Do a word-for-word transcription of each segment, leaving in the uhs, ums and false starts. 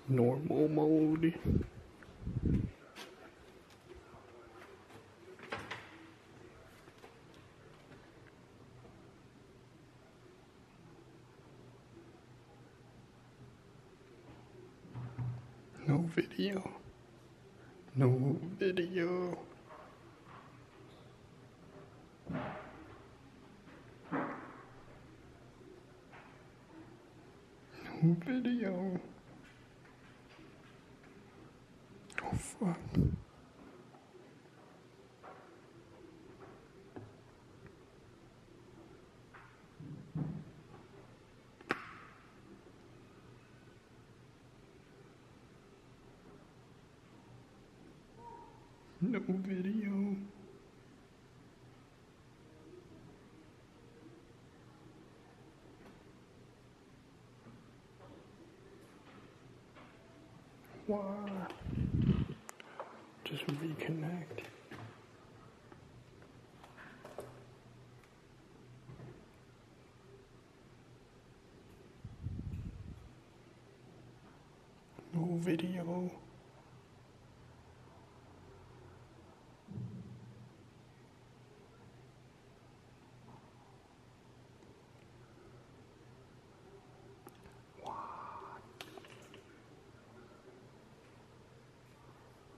Normal mode. No video. No video. No video. Oh fuck. No video. Why? Just reconnect. No video.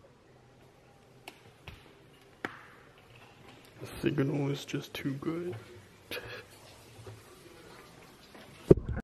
The signal is just too good.